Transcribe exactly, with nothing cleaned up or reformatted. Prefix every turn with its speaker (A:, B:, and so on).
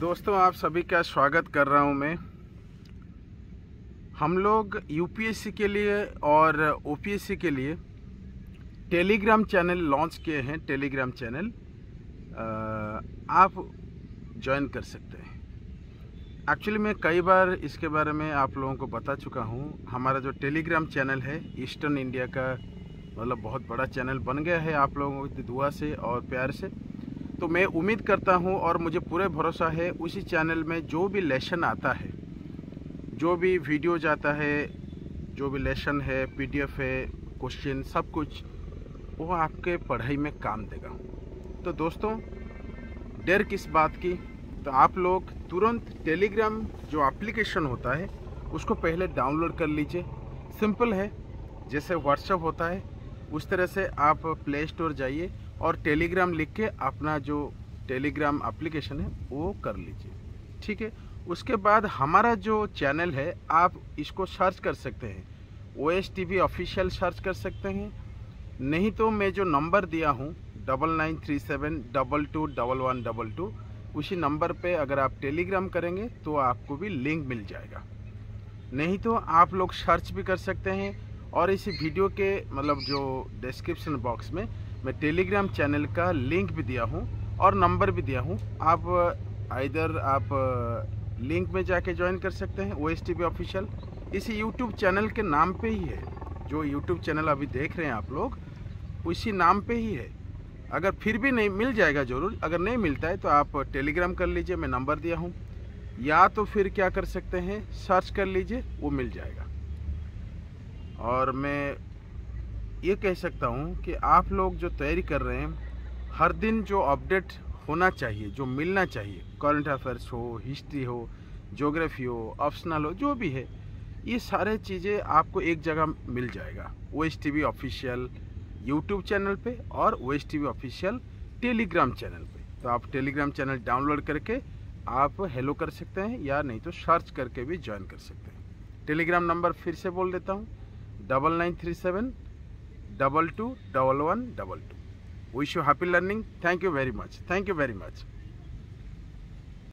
A: दोस्तों, आप सभी का स्वागत कर रहा हूं मैं। हम लोग यूपीएससी के लिए और ओपीएससी के लिए टेलीग्राम चैनल लॉन्च किए हैं। टेलीग्राम चैनल आप ज्वाइन कर सकते हैं। एक्चुअली मैं कई बार इसके बारे में आप लोगों को बता चुका हूं। हमारा जो टेलीग्राम चैनल है ईस्टर्न इंडिया का मतलब बहुत बड़ा चैनल बन गया है आप लोगों की दुआ से और प्यार से। तो मैं उम्मीद करता हूं और मुझे पूरे भरोसा है उसी चैनल में जो भी लेसन आता है, जो भी वीडियो जाता है, जो भी लेसन है, पीडीएफ है, क्वेश्चन, सब कुछ वो आपके पढ़ाई में काम देगा। तो दोस्तों, देर किस बात की, तो आप लोग तुरंत टेलीग्राम जो एप्लीकेशन होता है उसको पहले डाउनलोड कर लीजिए। सिंपल है, जैसे व्हाट्सएप होता है उस तरह से आप प्ले स्टोर जाइए और टेलीग्राम लिख के अपना जो टेलीग्राम एप्लीकेशन है वो कर लीजिए। ठीक है। उसके बाद हमारा जो चैनल है आप इसको सर्च कर सकते हैं, O S T V official search कर सकते हैं। नहीं तो मैं जो नंबर दिया हूँ double nine three seven double two double one double two, उसी नंबर पे अगर आप टेलीग्राम करेंगे तो आपको भी लिंक मिल जाएगा। नहीं तो आप लोग सर्च भी कर सकते हैं। और इसी वीडियो के मतलब जो डिस्क्रिप्शन बॉक्स में मैं टेलीग्राम चैनल का लिंक भी दिया हूँ और नंबर भी दिया हूँ। आप इधर आप लिंक में जाके ज्वाइन कर सकते हैं। O S T V official इसी यूट्यूब चैनल के नाम पे ही है। जो यूट्यूब चैनल अभी देख रहे हैं आप लोग उसी नाम पे ही है। अगर फिर भी नहीं मिल जाएगा ज़रूर, अगर नहीं मिलता है तो आप टेलीग्राम कर लीजिए, मैं नंबर दिया हूँ। या तो फिर क्या कर सकते हैं, सर्च कर लीजिए, वो मिल जाएगा। और मैं ये कह सकता हूँ कि आप लोग जो तैयारी कर रहे हैं, हर दिन जो अपडेट होना चाहिए, जो मिलना चाहिए, करंट अफेयर्स हो, हिस्ट्री हो, ज्योग्राफी हो, ऑप्शनल हो, जो भी है, ये सारे चीज़ें आपको एक जगह मिल जाएगा। O S T V official YouTube channel पे और O S T V official Telegram channel पे। तो आप टेलीग्राम चैनल डाउनलोड करके आप हेलो कर सकते हैं या नहीं तो सर्च करके भी ज्वाइन कर सकते हैं। टेलीग्राम नंबर फिर से बोल देता हूँ, double nine three seven double two double one double two. Wish you happy learning. Thank you very much. Thank you very much.